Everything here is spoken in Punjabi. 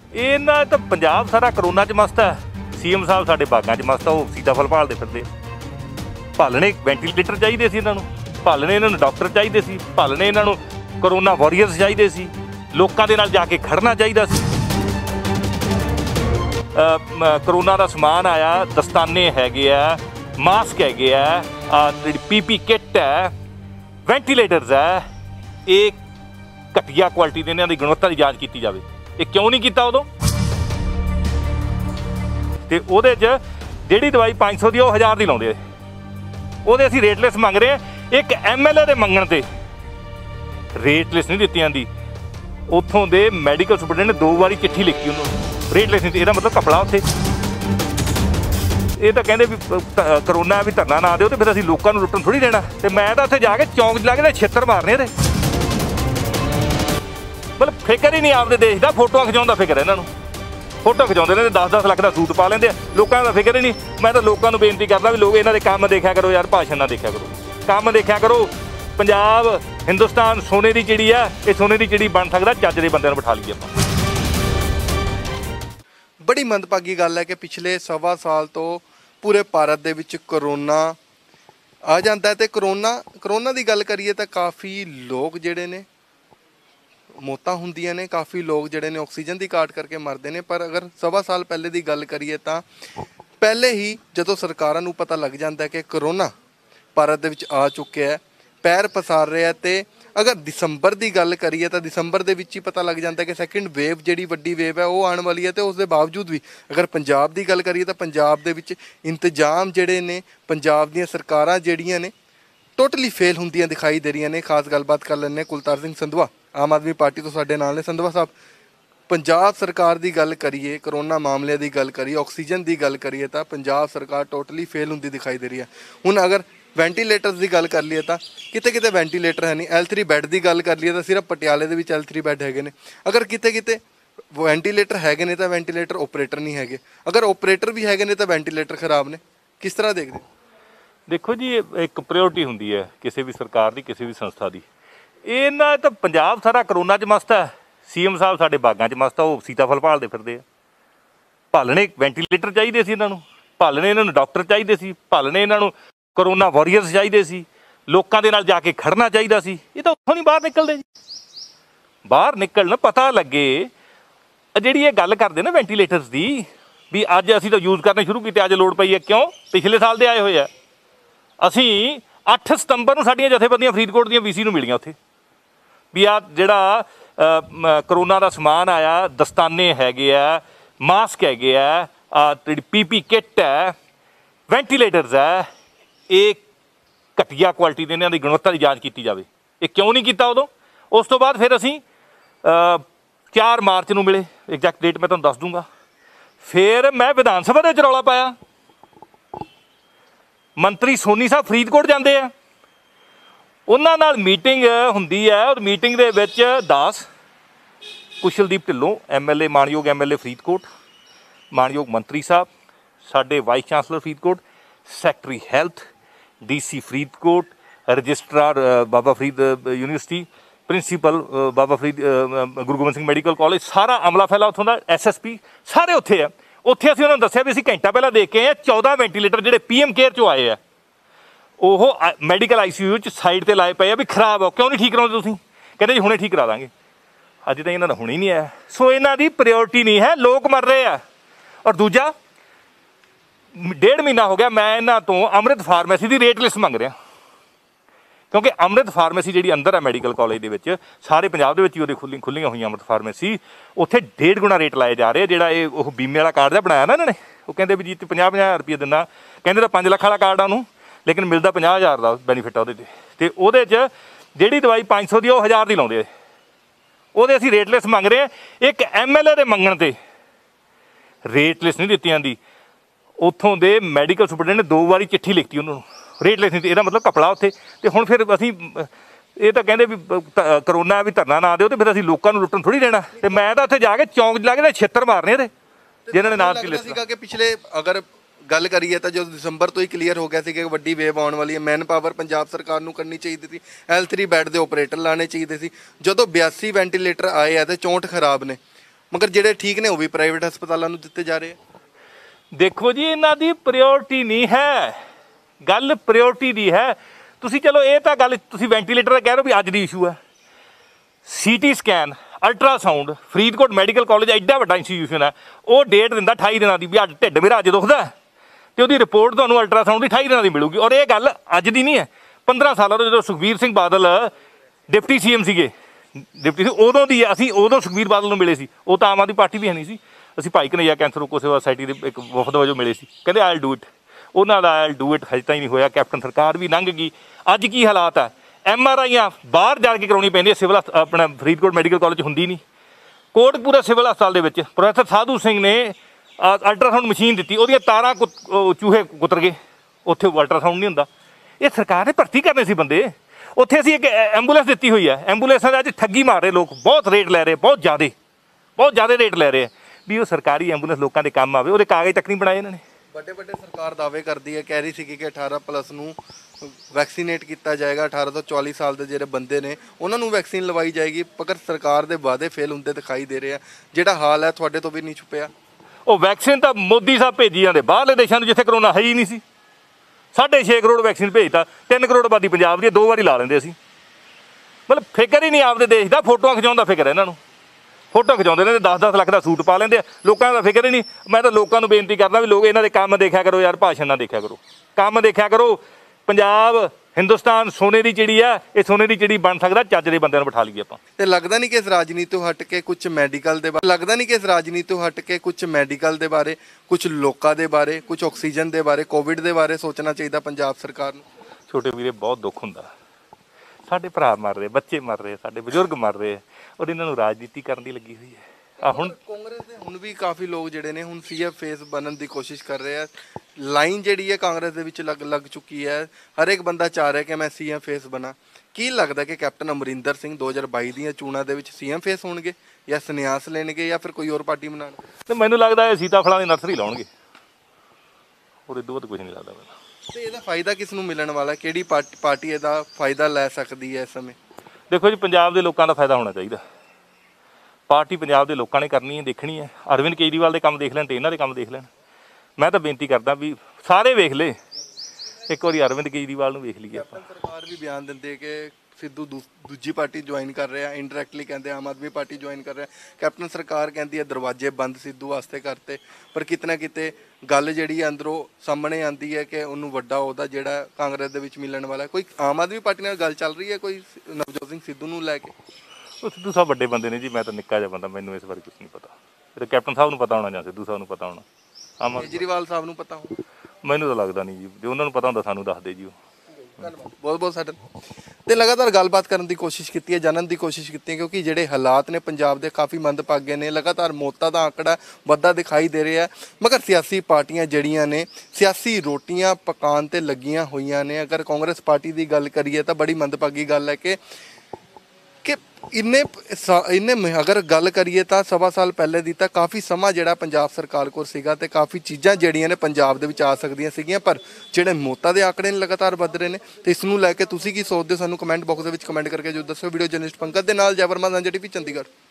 ਇਹਨਾਂ ਤਾਂ ਪੰਜਾਬ ਸਾਰਾ ਕਰੋਨਾ 'ਚ ਮਸਤ ਹੈ। ਸੀਐਮ ਸਾਹਿਬ ਸਾਡੇ ਬਾਗਾਂ 'ਚ ਮਸਤ ਆ, ਉਹ ਸੀਤਾਫਲ ਭਾਲਦੇ ਫਿਰਦੇ। ਭਾਲਣੇ ਵੈਂਟੀਲੇਟਰ ਚਾਹੀਦੇ ਸੀ ਇਹਨਾਂ ਨੂੰ, ਭਾਲਣੇ ਇਹਨਾਂ ਨੂੰ ਡਾਕਟਰ ਚਾਹੀਦੇ ਸੀ, ਭਾਲਣੇ ਇਹਨਾਂ ਨੂੰ ਕਰੋਨਾ ਵਾਰੀਅਰਸ ਚਾਹੀਦੇ ਸੀ, ਲੋਕਾਂ ਦੇ ਨਾਲ ਜਾ ਕੇ ਖੜਨਾ ਚਾਹੀਦਾ ਸੀ। ਕਰੋਨਾ ਦਾ ਸਮਾਨ ਆਇਆ, ਦਸਤਾਨੇ ਹੈਗੇ ਆ, ਮਾਸਕ ਹੈਗੇ ਆ, ਜਿਹੜੀ ਪੀਪੀ ਕਿੱਟ ਹੈ, ਵੈਂਟੀਲੇਟਰਸ ਹੈ। ਇਹ ਘਟੀਆ ਕੁਆਲਿਟੀ ਦੇ ਇਹਨਾਂ ਦੀ ਗੁਣਵੱਤਾ ਦੀ ਜਾਂਚ ਕੀਤੀ ਜਾਵੇ। ਇਹ ਕਿਉਂ ਨਹੀਂ ਕੀਤਾ ਉਦੋਂ? ਤੇ ਉਹਦੇ 'ਚ ਜਿਹੜੀ ਦਵਾਈ 500 ਦੀ ਉਹ 1000 ਦੀ ਲਾਉਂਦੇ ਆ। ਉਹਦੇ ਅਸੀਂ ਰੇਟਲੈਸ ਮੰਗ ਰਹੇ ਹਾਂ। ਇੱਕ MLA ਦੇ ਮੰਗਣ ਤੇ ਰੇਟਲੈਸ ਨਹੀਂ ਦਿੱਤੀ ਜਾਂਦੀ। ਉੱਥੋਂ ਦੇ ਮੈਡੀਕਲ ਸੁਪਰਡੈਂਟ ਨੇ 2 ਵਾਰੀ ਚਿੱਠੀ ਲਿਖੀ ਉਹਨੂੰ, ਰੇਟਲੈਸ ਨਹੀਂ। ਇਹਦਾ ਮਤਲਬ ਕਪੜਾ ਉੱਥੇ। ਇਹ ਤਾਂ ਕਹਿੰਦੇ ਵੀ ਕਰੋਨਾ ਵੀ ਧਰਨਾ ਨਾ ਦਿਓ, ਤੇ ਫਿਰ ਅਸੀਂ ਲੋਕਾਂ ਨੂੰ ਲੁੱਟਣ ਥੋੜ੍ਹੀ ਦੇਣਾ। ਤੇ ਮੈਂ ਤਾਂ ਉੱਥੇ ਜਾ ਕੇ ਚੌਂਕ 'ਚ ਲਾ ਕੇ ਛਿੱਤਰ ਮਾਰਨੇ ਇਹਦੇ। ਮਤਲਬ ਫਿਕਰ ਹੀ ਨਹੀਂ ਆਪਦੇ ਦੇਸ਼ ਦਾ। ਫੋਟੋਆਂ ਖਿਚਾਉਣ ਦਾ ਫਿਕਰ ਹੈ ਇਹਨਾਂ ਨੂੰ। ਫੋਟੋ ਖਿਚਾਉਂਦੇ ਨੇ, 10-10 ਲੱਖ ਦਾ ਸੂਟ ਪਾ ਲੈਂਦੇ ਆ। ਲੋਕਾਂ ਦਾ ਫਿਕਰ ਹੀ ਨਹੀਂ। ਮੈਂ ਤਾਂ ਲੋਕਾਂ ਨੂੰ ਬੇਨਤੀ ਕਰਦਾ ਵੀ ਲੋਕ ਇਹਨਾਂ ਦੇ ਕੰਮ ਦੇਖਿਆ ਕਰੋ ਯਾਰ, ਭਾਸ਼ਣ ਨਾ ਦੇਖਿਆ ਕਰੋ, ਕੰਮ ਦੇਖਿਆ ਕਰੋ। ਪੰਜਾਬ, ਹਿੰਦੁਸਤਾਨ ਸੋਨੇ ਦੀ ਚਿੜੀ ਆ। ਇਹ ਸੋਨੇ ਦੀ ਚਿੜੀ ਬਣ ਸਕਦਾ, ਚੱਜ ਦੇ ਬੰਦਿਆਂ ਨੂੰ ਬਿਠਾ ਲਈਏ ਆਪਾਂ। ਬੜੀ ਮੰਦਭਾਗੀ ਗੱਲ ਹੈ ਕਿ ਪਿਛਲੇ 1.25 ਸਾਲ ਤੋਂ ਪੂਰੇ ਭਾਰਤ ਦੇ ਵਿੱਚ ਕਰੋਨਾ ਆ ਜਾਂਦਾ ਹੈ। ਤੇ ਕਰੋਨਾ ਦੀ ਗੱਲ ਕਰੀਏ ਤਾਂ ਕਾਫੀ ਲੋਕ ਜਿਹੜੇ ਨੇ ਮੌਤਾਂ ਹੁੰਦੀਆਂ ਨੇ, ਕਾਫੀ ਲੋਕ ਜਿਹੜੇ ਨੇ ਆਕਸੀਜਨ ਦੀ ਘਾਟ ਕਰਕੇ ਮਰਦੇ ਨੇ। ਪਰ ਅਗਰ 1.25 ਸਾਲ ਪਹਿਲੇ ਦੀ ਗੱਲ ਕਰੀਏ ਤਾਂ ਪਹਿਲੇ ਹੀ ਜਦੋਂ ਸਰਕਾਰਾਂ ਨੂੰ ਪਤਾ ਲੱਗ ਜਾਂਦਾ ਹੈ ਕਿ ਕਰੋਨਾ ਭਾਰਤ ਦੇ ਵਿੱਚ ਆ ਚੁੱਕਿਆ ਹੈ, ਪੈਰ ਪਸਾਰ ਰਿਹਾ, ਤੇ ਅਗਰ ਦਸੰਬਰ ਦੀ ਗੱਲ ਕਰੀਏ ਤਾਂ ਦਸੰਬਰ ਦੇ ਵਿੱਚ ਹੀ ਪਤਾ ਲੱਗ ਜਾਂਦਾ ਕਿ ਸੈਕਿੰਡ ਵੇਵ ਜਿਹੜੀ ਵੱਡੀ ਵੇਵ ਹੈ ਉਹ ਆਉਣ ਵਾਲੀ ਹੈ। ਤੇ ਉਸ ਦੇ ਬਾਵਜੂਦ ਵੀ ਅਗਰ ਪੰਜਾਬ ਦੀ ਗੱਲ ਕਰੀਏ ਤਾਂ ਪੰਜਾਬ ਦੇ ਵਿੱਚ ਇੰਤਜ਼ਾਮ ਜਿਹੜੇ ਨੇ, ਪੰਜਾਬ ਦੀਆਂ ਸਰਕਾਰਾਂ ਜਿਹੜੀਆਂ ਨੇ ਟੋਟਲੀ ਫੇਲ ਹੁੰਦੀਆਂ ਦਿਖਾਈ ਦੇ ਰਹੀਆਂ ਨੇ। ਖਾਸ ਗੱਲਬਾਤ ਕਰ ਲੈਂਦੇ ਕੁਲਤਾਰ ਸਿੰਘ ਸੰਧਵਾ, ਆਮ ਆਦਮੀ ਪਾਰਟੀ ਤੋਂ ਸਾਡੇ ਨਾਲ ਨੇ। ਸੰਧਵਾ ਸਾਹਿਬ, ਪੰਜਾਬ ਸਰਕਾਰ ਦੀ ਗੱਲ ਕਰੀਏ, ਕਰੋਨਾ ਮਾਮਲਿਆਂ ਦੀ ਗੱਲ ਕਰੀਏ, ਆਕਸੀਜਨ ਦੀ ਗੱਲ ਕਰੀਏ ਤਾਂ ਪੰਜਾਬ ਸਰਕਾਰ ਟੋਟਲੀ ਫੇਲ ਹੁੰਦੀ ਦਿਖਾਈ ਦੇ ਰਹੀ ਹੈ। ਹੁਣ ਅਗਰ ਵੈਂਟੀਲੇਟਰਸ ਦੀ ਗੱਲ ਕਰ ਲਈਏ ਤਾਂ ਕਿਤੇ ਕਿਤੇ ਵੈਂਟੀਲੇਟਰ ਹੈ ਨਹੀਂ। L3 ਬੈੱਡ ਦੀ ਗੱਲ ਕਰ ਲਈਏ ਤਾਂ ਸਿਰਫ ਪਟਿਆਲੇ ਦੇ ਵਿੱਚ L3 ਬੈੱਡ ਹੈਗੇ ਨੇ। ਅਗਰ ਕਿਤੇ ਕਿਤੇ ਵੈਂਟੀਲੇਟਰ ਹੈਗੇ ਨੇ ਤਾਂ ਵੈਂਟੀਲੇਟਰ ਆਪਰੇਟਰ ਨਹੀਂ ਹੈਗੇ। ਅਗਰ ਆਪਰੇਟਰ ਵੀ ਹੈਗੇ ਨੇ ਤਾਂ ਵੈਂਟੀਲੇਟਰ ਖਰਾਬ ਨੇ। ਕਿਸ ਤਰ੍ਹਾਂ ਦੇਖਦੇ? ਦੇਖੋ ਜੀ, ਇੱਕ ਪ੍ਰਾਇੋਰਟੀ ਹੁੰਦੀ ਹੈ ਕਿਸੇ ਵੀ ਸਰਕਾਰ ਦੀ, ਕਿਸੇ ਵੀ ਸੰਸਥਾ ਦੀ। ਇਹਨਾਂ ਤਾਂ ਪੰਜਾਬ ਸਾਰਾ ਕਰੋਨਾ 'ਚ ਮਸਤ ਹੈ। ਸੀਐਮ ਸਾਹਿਬ ਸਾਡੇ ਬਾਗਾਂ 'ਚ ਮਸਤ ਆ, ਉਹ ਸੀਤਾਫਲ ਭਾਲਦੇ ਫਿਰਦੇ ਆ। ਭਾਲਣੇ ਵੈਂਟੀਲੇਟਰ ਚਾਹੀਦੇ ਸੀ ਇਹਨਾਂ ਨੂੰ, ਭਾਲਣੇ ਇਹਨਾਂ ਨੂੰ ਡਾਕਟਰ ਚਾਹੀਦੇ ਸੀ, ਭਾਲਣੇ ਇਹਨਾਂ ਨੂੰ ਕਰੋਨਾ ਵਾਰੀਅਰਸ ਚਾਹੀਦੇ ਸੀ, ਲੋਕਾਂ ਦੇ ਨਾਲ ਜਾ ਕੇ ਖੜਨਾ ਚਾਹੀਦਾ ਸੀ। ਇਹ ਤਾਂ ਉੱਥੋਂ ਨਹੀਂ ਬਾਹਰ ਨਿਕਲਦੇ ਜੀ। ਬਾਹਰ ਨਿਕਲਣ ਪਤਾ ਲੱਗੇ। ਜਿਹੜੀ ਇਹ ਗੱਲ ਕਰਦੇ ਨਾ ਵੈਂਟੀਲੇਟਰਸ ਦੀ, ਵੀ ਅੱਜ ਅਸੀਂ ਤਾਂ ਯੂਜ਼ ਕਰਨੇ ਸ਼ੁਰੂ ਕੀਤੇ, ਅੱਜ ਲੋੜ ਪਈ ਹੈ। ਕਿਉਂ? ਪਿਛਲੇ ਸਾਲ ਦੇ ਆਏ ਹੋਏ ਆ। ਅਸੀਂ 8 ਸਤੰਬਰ ਨੂੰ ਸਾਡੀਆਂ ਜਥੇਬੰਦੀਆਂ ਫਰੀਦਕੋਟ ਦੀਆਂ VC ਨੂੰ ਮਿਲੀਆਂ ਉੱਥੇ, ਵੀ ਆਹ ਜਿਹੜਾ ਕਰੋਨਾ ਦਾ ਸਮਾਨ ਆਇਆ, ਦਸਤਾਨੇ ਹੈਗੇ ਆ, ਮਾਸਕ ਹੈਗੇ ਆ, ਜਿਹੜੀ ਪੀਪੀ ਕਿੱਟ ਹੈ, ਵੈਂਟੀਲੇਟਰਸ ਹੈ। ਇਹ ਘਟੀਆ ਕੁਆਲਿਟੀ ਦੇ ਇਹਨਾਂ ਦੀ ਗੁਣਵੱਤਾ ਦੀ ਜਾਂਚ ਕੀਤੀ ਜਾਵੇ। ਇਹ ਕਿਉਂ ਨਹੀਂ ਕੀਤਾ ਉਦੋਂ? ਉਸ ਤੋਂ ਬਾਅਦ ਫਿਰ ਅਸੀਂ 4 ਮਾਰਚ ਨੂੰ ਮਿਲੇ, ਐਗਜ਼ੈਕਟ ਡੇਟ ਮੈਂ ਤੁਹਾਨੂੰ ਦੱਸ ਦੂੰਗਾ। ਫਿਰ ਮੈਂ ਵਿਧਾਨ ਸਭਾ ਦੇ ਵਿੱਚ ਰੌਲਾ ਪਾਇਆ। ਮੰਤਰੀ ਸੋਨੀ ਸਾਹਿਬ ਫਰੀਦਕੋਟ ਜਾਂਦੇ ਆ, ਉਹਨਾਂ ਨਾਲ ਮੀਟਿੰਗ ਹੁੰਦੀ ਹੈ। ਔਰ ਮੀਟਿੰਗ ਦੇ ਵਿੱਚ ਦਾਸ, ਕੁਸ਼ਲਦੀਪ ਢਿੱਲੋਂ MLA, ਮਾਣਯੋਗ MLA ਫਰੀਦਕੋਟ, ਮਾਣਯੋਗ ਮੰਤਰੀ ਸਾਹਿਬ, ਸਾਡੇ vice chancellor Faridkot, secretary health, DC Faridkot, registrar Baba Farid university, principal Baba Farid Guru Gobind Singh medical college, ਸਾਰਾ ਅਮਲਾ ਫੈਲਾ ਉੱਥੋਂ ਦਾ, SSP ਸਾਰੇ ਉੱਥੇ ਆ। ਉੱਥੇ ਅਸੀਂ ਉਹਨਾਂ ਨੂੰ ਦੱਸਿਆ ਵੀ ਅਸੀਂ ਘੰਟਾ ਪਹਿਲਾਂ ਦੇਖ ਕੇ ਆਏ ਹਾਂ, 14 ਵੈਂਟੀਲੇਟਰ ਜਿਹੜੇ PM ਕੇਅਰ 'ਚੋਂ ਆਏ ਆ, ਉਹ ਮੈਡੀਕਲ ICU 'ਚ ਸਾਈਡ 'ਤੇ ਲਾਏ ਪਏ ਆ ਵੀ ਖਰਾਬ ਆ। ਕਿਉਂ ਨਹੀਂ ਠੀਕ ਕਰਾਉਂਦੇ ਤੁਸੀਂ? ਕਹਿੰਦੇ ਜੀ ਹੁਣੇ ਠੀਕ ਕਰਾ ਦਾਂਗੇ। ਅੱਜ ਤਾਂ ਇਹਨਾਂ ਦਾ ਹੁਣੇ ਹੀ ਨਹੀਂ ਆਇਆ। ਸੋ ਇਹਨਾਂ ਦੀ ਪ੍ਰਾਇੋਰਟੀ ਨਹੀਂ ਹੈ, ਲੋਕ ਮਰ ਰਹੇ ਆ। ਔਰ ਦੂਜਾ, 1.5 ਮਹੀਨਾ ਹੋ ਗਿਆ ਮੈਂ ਇਹਨਾਂ ਤੋਂ ਅੰਮ੍ਰਿਤ ਫਾਰਮੇਸੀ ਦੀ ਰੇਟ ਲਿਸਟ ਮੰਗ ਰਿਹਾ, ਕਿਉਂਕਿ ਅੰਮ੍ਰਿਤ ਫਾਰਮੇਸੀ ਜਿਹੜੀ ਅੰਦਰ ਹੈ ਮੈਡੀਕਲ ਕਾਲਜ ਦੇ ਵਿੱਚ, ਸਾਰੇ ਪੰਜਾਬ ਦੇ ਵਿੱਚ ਹੀ ਉਹਦੇ ਖੁੱਲ੍ਹੀਆਂ ਹੋਈਆਂ ਅੰਮ੍ਰਿਤ ਫਾਰਮੇਸੀ, ਉੱਥੇ 1.5 ਗੁਣਾ ਰੇਟ ਲਾਏ ਜਾ ਰਹੇ। ਜਿਹੜਾ ਇਹ ਉਹ ਬੀਮੇ ਵਾਲਾ ਕਾਰਡ ਜਿਹਾ ਬਣਾਇਆ ਨਾ ਇਹਨਾਂ ਨੇ, ਉਹ ਕਹਿੰਦੇ ਵੀ ਜੀ 50-50 ਰੁਪਏ ਦਿੰਦਾ, ਕਹਿੰਦੇ ਤਾਂ 5 ਲੱਖ ਵਾਲਾ ਕਾਰਡ ਆ ਉਹਨੂੰ, ਲੇਕਿਨ ਮਿਲਦਾ 50,000 ਦਾ ਬੈਨੀਫਿਟ ਆ ਉਹਦੇ 'ਤੇ। ਅਤੇ ਉਹਦੇ 'ਚ ਜਿਹੜੀ ਦਵਾਈ 500 ਦੀ ਉਹ 1000 ਦੀ ਲਾਉਂਦੇ ਆ। ਉਹਦੇ ਅਸੀਂ ਰੇਟਲੈਸ ਮੰਗ ਰਹੇ ਹਾਂ। ਇੱਕ MLA ਦੇ ਮੰਗਣ ਤੇ ਰੇਟਲੈਸ ਨਹੀਂ ਦਿੱਤੀ ਜਾਂਦੀ। ਉੱਥੋਂ ਦੇ ਮੈਡੀਕਲ ਸੁਪਰਡੈਂਟ ਨੇ 2 ਵਾਰੀ ਚਿੱਠੀ ਲਿਖਤੀ ਉਹਨਾਂ ਨੂੰ, ਰੇਟਲੈਸ ਨਹੀਂ। ਇਹਦਾ ਮਤਲਬ ਕਪੜਾ ਉੱਥੇ। ਅਤੇ ਹੁਣ ਫਿਰ ਅਸੀਂ ਇਹ ਤਾਂ ਕਹਿੰਦੇ ਵੀ ਕਰੋਨਾ ਵੀ ਧਰਨਾ ਨਾ ਦਿਓ, ਤੇ ਫਿਰ ਅਸੀਂ ਲੋਕਾਂ ਨੂੰ ਲੁੱਟਣ ਥੋੜ੍ਹੀ ਦੇਣਾ। ਅਤੇ ਮੈਂ ਤਾਂ ਉੱਥੇ ਜਾ ਕੇ ਚੌਂਕ 'ਚ ਲਾ ਕੇ ਛਿੱਤਰ ਮਾਰਨੇ ਇਹਦੇ, ਜਿਨ੍ਹਾਂ ਨੇ ਨਾਮ ਕੀ ਲਿਸਟ ਸੀਗਾ ਕਿ ਪਿਛਲੇ ਅਗਰ ਗੱਲ ਕਰੀਏ ਤਾਂ ਜਦੋਂ ਦਸੰਬਰ ਤੋਂ ਹੀ ਕਲੀਅਰ ਹੋ ਗਿਆ ਸੀ ਕਿ ਵੱਡੀ ਵੇਵ ਆਉਣ ਵਾਲੀ ਹੈ, ਮੈਨ ਪਾਵਰ ਪੰਜਾਬ ਸਰਕਾਰ ਨੂੰ ਕਰਨੀ ਚਾਹੀਦੀ ਸੀ, L3 ਬੈੱਡ ਦੇ ਆਪਰੇਟਰ ਲਾਣੇ ਚਾਹੀਦੇ ਸੀ। ਜਦੋਂ 82 ਵੈਂਟੀਲੇਟਰ ਆਏ ਆ ਤੇ 64 ਖਰਾਬ ਨੇ, ਮਗਰ ਜਿਹੜੇ ਠੀਕ ਨੇ ਉਹ ਵੀ ਪ੍ਰਾਈਵੇਟ ਹਸਪਤਾਲਾਂ ਨੂੰ ਦਿੱਤੇ ਜਾ ਰਹੇ ਆ। ਦੇਖੋ ਜੀ, ਇਹਨਾਂ ਦੀ ਪ੍ਰਾਇੋਰਟੀ ਨਹੀਂ ਹੈ, ਗੱਲ ਪ੍ਰਾਇੋਰਟੀ ਦੀ ਹੈ। ਤੁਸੀਂ ਚਲੋ ਇਹ ਤਾਂ ਗੱਲ ਤੁਸੀਂ ਵੈਂਟੀਲੇਟਰ ਦਾ ਕਹਿ ਰਹੇ ਹੋ ਵੀ ਅੱਜ ਦੀ ਇਸ਼ੂ ਹੈ। CT scan, ultrasound, Faridkot medical college ਐਡਾ ਵੱਡਾ ਇੰਸਟੀਟਿਊਸ਼ਨ ਹੈ, ਉਹ ਡੇਟ ਦਿੰਦਾ 28 ਦਿਨਾਂ ਦੀ ਵੀ ਅੱਜ ਢਿੱਡ ਮੇਰਾ ਅੱਜ ਦੁਖਦਾ, ਤੇ ਉਹਦੀ ਰਿਪੋਰਟ ਤੁਹਾਨੂੰ ਅਲਟਰਾਸਾਊਂਡ ਦੀ 28 ਦਿਨਾਂ ਦੀ ਮਿਲੂਗੀ। ਔਰ ਇਹ ਗੱਲ ਅੱਜ ਦੀ ਨਹੀਂ ਹੈ, 15 ਸਾਲਾਂ ਤੋਂ ਜਦੋਂ ਸੁਖਬੀਰ ਸਿੰਘ ਬਾਦਲ ਡਿਪਟੀ ਸੀਐਮ ਸੀਗੇ, ਡਿਪਟੀ ਸੀ ਉਦੋਂ ਦੀ ਹੈ। ਅਸੀਂ ਉਦੋਂ ਸੁਖਬੀਰ ਬਾਦਲ ਨੂੰ ਮਿਲੇ ਸੀ, ਉਹ ਤਾਂ ਆਮ ਆਦਮੀ ਪਾਰਟੀ ਵੀ ਹੈ ਨਹੀਂ ਸੀ। ਅਸੀਂ ਭਾਈ ਕਨਈਆ ਕੈਂਸਰ ਰੋਕੋ ਸੇਵਾ ਸੁਸਾਇਟੀ ਦੇ ਇੱਕ ਵਫਦ ਵਜੋਂ ਮਿਲੇ ਸੀ, ਕਹਿੰਦੇ ਆਈ ਡੂ ਇਟ। ਉਹਨਾਂ ਦਾ ਆਈ ਡੂ ਇਟ ਹਜੇ ਤਾਂ ਹੀ ਨਹੀਂ ਹੋਇਆ। ਕੈਪਟਨ ਸਰਕਾਰ ਵੀ ਲੰਘ ਗਈ। ਅੱਜ ਕੀ ਹਾਲਾਤ ਹੈ, MRIਆਂ ਬਾਹਰ ਜਾ ਕੇ ਕਰਾਉਣੀ ਪੈਂਦੀ ਹੈ, ਸਿਵਲ ਆਪਣਾ ਫਰੀਦਕੋਟ ਮੈਡੀਕਲ ਕਾਲਜ ਹੁੰਦੀ ਨਹੀਂ। ਕੋਟਕਪੂਰਾ ਸਿਵਲ ਹਸਪਤਾਲ ਦੇ ਵਿੱਚ ਪ੍ਰੋਫੈਸਰ ਸਾਧੂ ਸਿੰਘ ਨੇ ਅਲਟਰਾਸਾਊਂਡ ਮਸ਼ੀਨ ਦਿੱਤੀ, ਉਹਦੀਆਂ ਤਾਰਾਂ ਚੂਹੇ ਕੁਤਰ ਗਏ, ਉੱਥੇ ਅਲਟਰਾਸਾਊਂਡ ਨਹੀਂ ਹੁੰਦਾ। ਇਹ ਸਰਕਾਰ ਨੇ ਭਰਤੀ ਕਰਨੇ ਸੀ ਬੰਦੇ। ਉੱਥੇ ਅਸੀਂ ਇੱਕ ਐਂਬੂਲੈਂਸ ਦਿੱਤੀ ਹੋਈ ਹੈ, ਐਂਬੂਲੈਂਸਾਂ ਦੇ ਅੱਜ ਠੱਗੀ ਮਾਰ ਰਹੇ ਲੋਕ, ਬਹੁਤ ਰੇਟ ਲੈ ਰਹੇ, ਬਹੁਤ ਜ਼ਿਆਦਾ ਰੇਟ ਲੈ ਰਹੇ ਆ ਵੀ ਉਹ ਸਰਕਾਰੀ ਐਂਬੂਲੈਂਸ ਲੋਕਾਂ ਦੇ ਕੰਮ ਆਵੇ। ਉਹਦੇ ਕਾਗਜ਼ ਤੱਕ ਨਹੀਂ ਬਣਾਏ ਇਹਨਾਂ ਨੇ। ਵੱਡੇ ਸਰਕਾਰ ਦਾਅਵੇ ਕਰਦੀ ਹੈ, ਕਹਿ ਰਹੀ ਸੀ ਕਿ 18+ ਨੂੰ ਵੈਕਸੀਨੇਟ ਕੀਤਾ ਜਾਏਗਾ, 18 ਤੋਂ 44 ਸਾਲ ਦੇ ਜਿਹੜੇ ਬੰਦੇ ਨੇ ਉਹਨਾਂ ਨੂੰ ਵੈਕਸੀਨ ਲਵਾਈ ਜਾਏਗੀ। ਪਰ ਸਰਕਾਰ ਦੇ ਵਾਅਦੇ ਫੇਲ ਹੁੰਦੇ ਦਿਖਾਈ ਦੇ ਰਹੇ ਆ। ਜਿਹੜਾ ਹਾਲ ਹੈ ਤੁਹਾਡੇ ਤੋਂ ਵੀ ਨਹੀਂ ਛੁਪਿਆ। ਉਹ ਵੈਕਸੀਨ ਤਾਂ ਮੋਦੀ ਸਾਹਿਬ ਭੇਜੀ ਜਾਂਦੇ ਬਾਹਰਲੇ ਦੇਸ਼ਾਂ ਨੂੰ ਜਿੱਥੇ ਕਰੋਨਾ ਹੈ ਹੀ ਨਹੀਂ ਸੀ। 6.5 ਕਰੋੜ ਵੈਕਸੀਨ ਭੇਜਤਾ, 3 ਕਰੋੜ ਆਬਾਦੀ ਪੰਜਾਬ ਦੀ 2 ਵਾਰੀ ਲਾ ਲੈਂਦੇ ਅਸੀਂ। ਮਤਲਬ ਫਿਕਰ ਹੀ ਨਹੀਂ ਆਪਦੇ ਦੇਸ਼ ਦਾ, ਫੋਟੋਆਂ ਖਿਚਾਉਣ ਦਾ ਫਿਕਰ ਹੈ ਇਹਨਾਂ ਨੂੰ। ਫੋਟੋ ਖਿਚਾਉਂਦੇ ਨੇ, 10-10 ਲੱਖ ਦਾ ਸੂਟ ਪਾ ਲੈਂਦੇ ਆ, ਲੋਕਾਂ ਦਾ ਫਿਕਰ ਹੀ ਨਹੀਂ। ਮੈਂ ਤਾਂ ਲੋਕਾਂ ਨੂੰ ਬੇਨਤੀ ਕਰਦਾ ਵੀ ਲੋਕ ਇਹਨਾਂ ਦੇ ਕੰਮ ਦੇਖਿਆ ਕਰੋ ਯਾਰ, ਭਾਸ਼ਣ ਨਾ ਦੇਖਿਆ ਕਰੋ, ਕੰਮ ਦੇਖਿਆ ਕਰੋ। ਪੰਜਾਬ ਹਿੰਦੁਸਤਾਨ ਸੋਨੇ ਦੀ ਚਿੜੀ ਆ, ਇਹ ਸੋਨੇ ਦੀ ਚਿੜੀ ਬਣ ਸਕਦਾ, ਚੱਜ ਦੇ ਬੰਦਿਆਂ ਨੂੰ ਬਿਠਾ ਲਈਏ ਆਪਾਂ। ਤੇ ਲੱਗਦਾ ਨਹੀਂ ਕਿ ਇਸ ਰਾਜਨੀਤੀ ਤੋਂ ਹਟ ਕੇ ਕੁਝ ਮੈਡੀਕਲ ਦੇ ਬਾਰੇ, ਕੁਝ ਲੋਕਾਂ ਦੇ ਬਾਰੇ, ਕੁਝ ਆਕਸੀਜਨ ਦੇ ਬਾਰੇ, ਕੋਵਿਡ ਦੇ ਬਾਰੇ ਸੋਚਣਾ ਚਾਹੀਦਾ ਪੰਜਾਬ ਸਰਕਾਰ ਨੂੰ। ਛੋਟੇ ਵੀਰੇ ਬਹੁਤ ਦੁੱਖ ਹੁੰਦਾ, ਸਾਡੇ ਭਰਾ ਮਰ ਰਹੇ, ਬੱਚੇ ਮਰ ਰਹੇ, ਸਾਡੇ ਬਜ਼ੁਰਗ ਮਰ ਰਹੇ, ਔਰ ਇਹਨਾਂ ਨੂੰ ਰਾਜਨੀਤੀ ਕਰਨ ਦੀ ਲੱਗੀ ਹੋਈ ਹੈ। ਹੁਣ ਕਾਂਗਰਸ ਦੇ ਹੁਣ ਵੀ ਕਾਫੀ ਲੋਕ ਜਿਹੜੇ ਨੇ ਹੁਣ ਸੀਐਮ ਫੇਸ ਬਣਨ ਦੀ ਕੋਸ਼ਿਸ਼ ਕਰ ਰਹੇ ਆ। ਲਾਈਨ ਜਿਹੜੀ ਹੈ ਕਾਂਗਰਸ ਦੇ ਵਿੱਚ ਲੱਗ ਚੁੱਕੀ ਹੈ। ਹਰ ਇੱਕ ਬੰਦਾ ਚਾਹ ਰਿਹਾ ਕਿ ਮੈਂ ਸੀਐਮ ਫੇਸ ਬਣਾ। ਕੀ ਲੱਗਦਾ ਕਿ ਕੈਪਟਨ ਅਮਰਿੰਦਰ ਸਿੰਘ 2022 ਦੀਆਂ ਚੋਣਾਂ ਦੇ ਵਿੱਚ ਸੀਐਮ ਫੇਸ ਹੋਣਗੇ, ਜਾਂ ਸੰਨਿਆਸ ਲੈਣਗੇ, ਜਾਂ ਫਿਰ ਕੋਈ ਹੋਰ ਪਾਰਟੀ ਬਣਾਉਣਗੇ? ਤੇ ਮੈਨੂੰ ਲੱਗਦਾ ਇਹ ਸੀਤਾਫਲਾਂ ਦੀ ਨਰਸਰੀ ਲਾਉਣਗੇ, ਉਹਦੇ ਤੋਂ ਵੱਧ ਕੁਝ ਨਹੀਂ ਲੱਗਦਾ ਮੈਨੂੰ। ਤੇ ਇਹਦਾ ਫਾਇਦਾ ਕਿਸ ਨੂੰ ਮਿਲਣ ਵਾਲਾ? ਕਿਹੜੀ ਪਾਰਟੀ ਇਹਦਾ ਫਾਇਦਾ ਲੈ ਸਕਦੀ ਹੈ ਇਸ ਸਮੇਂ? ਦੇਖੋ ਜੀ, ਪੰਜਾਬ ਦੇ ਲੋਕਾਂ ਦਾ ਫਾਇਦਾ ਹੋਣਾ ਚਾਹੀਦਾ। ਪਾਰਟੀ ਪੰਜਾਬ ਦੇ ਲੋਕਾਂ ਨੇ ਕਰਨੀ ਹੈ, ਦੇਖਣੀ ਹੈ। ਅਰਵਿੰਦ ਕੇਜਰੀਵਾਲ ਦੇ ਕੰਮ ਦੇਖ ਲੈਣ ਤੇ ਇਹਨਾਂ ਦੇ ਕੰਮ ਦੇਖ ਲੈਣ। ਮੈਂ ਤਾਂ ਬੇਨਤੀ ਕਰਦਾ ਵੀ ਸਾਰੇ ਵੇਖ ਲਏ, ਇੱਕ ਵਾਰੀ ਅਰਵਿੰਦ ਕੇਜਰੀਵਾਲ ਨੂੰ ਵੇਖ ਲਈਏ ਆਪਾਂ। ਸਰਕਾਰ ਵੀ ਬਿਆਨ ਦਿੰਦੇ ਕਿ ਸਿੱਧੂ ਦੂਜੀ ਪਾਰਟੀ ਜੁਆਇਨ ਕਰ ਰਿਹਾ, ਇਨਡਾਇਰੈਕਟਲੀ ਕਹਿੰਦੇ ਆਮ ਆਦਮੀ ਪਾਰਟੀ ਜੁਆਇਨ ਕਰ ਰਿਹਾ। ਕੈਪਟਨ ਸਰਕਾਰ ਕਹਿੰਦੀ ਹੈ ਦਰਵਾਜ਼ੇ ਬੰਦ ਸਿੱਧੂ ਵਾਸਤੇ ਕਰਤੇ, ਪਰ ਕਿਤੇ ਨਾ ਕਿਤੇ ਗੱਲ ਜਿਹੜੀ ਅੰਦਰੋਂ ਸਾਹਮਣੇ ਆਉਂਦੀ ਹੈ ਕਿ ਉਹਨੂੰ ਵੱਡਾ ਅਹੁਦਾ ਜਿਹੜਾ ਕਾਂਗਰਸ ਦੇ ਵਿੱਚ ਮਿਲਣ ਵਾਲਾ। ਕੋਈ ਆਮ ਆਦਮੀ ਪਾਰਟੀ ਨਾਲ ਗੱਲ ਚੱਲ ਰਹੀ ਹੈ ਕੋਈ ਨਵਜੋਤ ਸਿੰਘ ਸਿੱਧੂ ਨੂੰ ਲੈ ਕੇ? ਉਹ ਸਿੱਧੂ ਸਾਹਿਬ ਵੱਡੇ ਬੰਦੇ ਨੇ ਜੀ, ਮੈਂ ਤਾਂ ਨਿੱਕਾ ਜਿਹਾ ਬੰਦਾ, ਮੈਨੂੰ ਇਸ ਬਾਰੇ ਕੁਝ ਨਹੀਂ ਪਤਾ। ਇਹ ਤਾਂ ਕੈਪਟਨ ਸਾਹਿਬ ਨੂੰ ਪਤਾ ਹੋਣਾ ਜਾਂ ਸਿੱਧੂ ਸਾਹਿਬ ਨੂੰ ਪਤਾ ਹੋਣਾ। ਕੇਜਰੀਵਾਲ ਸਾਹਿਬ ਨੂੰ ਪਤਾ ਹੋਣਾ? ਮੈਨੂੰ ਤਾਂ ਲੱਗਦਾ ਨਹੀਂ ਜੀ, ਜੇ ਉਹਨਾਂ ਨੂੰ ਪਤਾ ਹੁੰਦਾ ਸਾਨੂੰ ਦੱਸਦੇ ਜੀ ਉਹ। ਬਹੁਤ ਬਹੁਤ ਸਾਡੇ ਤੇ ਲਗਾਤਾਰ ਗੱਲਬਾਤ ਕਰਨ ਦੀ ਕੋਸ਼ਿਸ਼ ਕੀਤੀ ਹੈ, ਜਾਣਨ ਦੀ ਕੋਸ਼ਿਸ਼ ਕੀਤੀ ਹੈ, ਕਿਉਂਕਿ ਜਿਹੜੇ ਹਾਲਾਤ ਨੇ ਪੰਜਾਬ ਦੇ ਕਾਫੀ ਮੰਦਭਾਗੇ ਨੇ। ਲਗਾਤਾਰ ਮੌਤਾਂ ਦਾ ਆંકੜਾ ਵੱਧਦਾ ਦਿਖਾਈ ਦੇ ਰਿਹਾ ਹੈ। ਮਗਰ ਸਿਆਸੀ ਪਾਰਟੀਆਂ ਜਿਹੜੀਆਂ ਨੇ ਸਿਆਸੀ ਰੋਟੀਆਂ ਪਕਾਉਣ ਤੇ ਲੱਗੀਆਂ ਹੋਈਆਂ ਨੇ। ਅਗਰ ਕਾਂਗਰਸ ਪਾਰਟੀ ਦੀ ਗੱਲ ਕਰੀਏ ਤਾਂ ਬੜੀ ਮੰਦਭਾਗੀ ਗੱਲ ਹੈ ਕਿ ਇੰਨੇ ਅਗਰ ਗੱਲ ਕਰੀਏ ਤਾਂ 1.25 ਸਾਲ ਪਹਿਲੇ ਦੀ ਤਾਂ ਕਾਫੀ ਸਮਾਂ ਜਿਹੜਾ ਪੰਜਾਬ ਸਰਕਾਰ ਕੋਲ ਸੀਗਾ ਤੇ ਕਾਫੀ ਚੀਜ਼ਾਂ ਜਿਹੜੀਆਂ ਨੇ ਪੰਜਾਬ ਦੇ ਵਿੱਚ ਆ ਸਕਦੀਆਂ ਸੀਗੀਆਂ, ਪਰ ਜਿਹੜੇ ਮੌਤਾਂ ਦੇ ਆંકੜੇ ਨੇ ਲਗਾਤਾਰ ਵੱਧ ਰਹੇ ਨੇ। ਤੇ ਇਸ ਨੂੰ ਲੈ ਕੇ ਤੁਸੀਂ ਕੀ ਸੋਚਦੇ ਹੋ? ਸਾਨੂੰ ਕਮੈਂਟ ਬਾਕਸ ਦੇ ਵਿੱਚ ਕਮੈਂਟ ਕਰਕੇ ਜੋ ਦੱਸੋ। ਵੀਡੀਓ ਜਰਨਲਿਸਟ ਪੰਕਜ ਦੇ ਨਾਲ ਜੈ ਵਰਮਾ, ਸਾਂਝਾ ਟੀਵੀ, ਚੰਡੀਗੜ੍ਹ।